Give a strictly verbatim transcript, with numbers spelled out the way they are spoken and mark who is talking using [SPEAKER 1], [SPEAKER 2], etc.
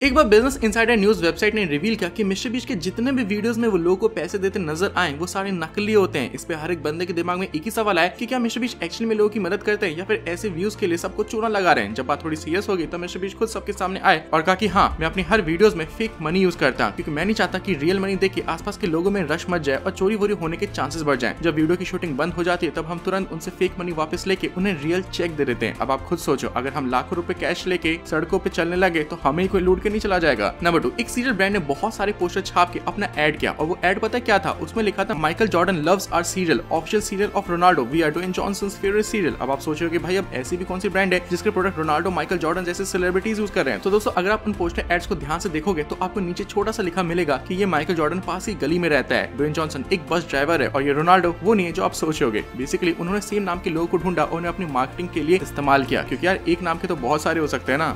[SPEAKER 1] एक बार business insider news website ने रिवील किया कि मिस्टर बीस्ट के जितने भी वीडियोस में वो लोगों को पैसे देते नजर आए वो सारे नकली होते हैं। इस पे हर एक बंदे के दिमाग में एक ही सवाल है कि क्या मिस्टर बीस्ट एक्चुअली में लोगों की मदद करते हैं या फिर ऐसे व्यूज के लिए सबको चूना लगा रहे हैं। जब बात थोड़ी सीरियस होगी तो मिस्टर बीस्ट खुद सबके सामने आए और कहा कि हाँ, मैं अपनी हर वीडियोस में फेक मनी यूज करता हूँ क्योंकि मैं नहीं चाहता कि रियल मनी देख के आसपास के लोगों में रश मच जाए और चोरी वोरी होने के चांसेस बढ़ जाए। जब वीडियो की शूटिंग बंद हो जाती है तब हम तुरंत उनसे फेक मनी वापस लेके उन्हें रियल चेक दे देते हैं। अब आप खुद सोचो, अगर हम लाखों रुपए कैश लेके सड़कों पे चलने लगे तो हमें कोई लूट के नहीं चला जाएगा। नंबर टू, एक सीरियल ब्रांड ने बहुत सारे पोस्टर छाप के अपना एड किया और वो एड पता क्या था? उसमें लिखा था Michael Jordan loves our cereal, official cereal of Ronaldo, we are Dwayne Johnson's favourite cereal. अब आप सोचो कि भाई अब ऐसी भी कौन सी ब्रांड है जिसके प्रोडक्ट रोनाल्डो, माइकल जॉर्डन जैसे सेलिब्रिटीज यूज कर रहे हैं। तो दोस्तों, अगर आप उन पोस्टर एड्स को ध्यान से देखोगे तो आपको नीचे छोटा सा लिखा मिलेगा कि ये माइकल जॉर्डन पास ही गली में रहता है, ड्वेन जॉनसन एक बस ड्राइवर है और ये रोनाल्डो वो नहीं है जो आप सोचोगे। बेसिकली उन्होंने सेम नाम के लोगों को ढूंढा और उन्हें अपनी मार्केटिंग के लिए इस्तेमाल किया क्योंकि यार एक नाम के तो बहुत सारे हो सकते हैं ना।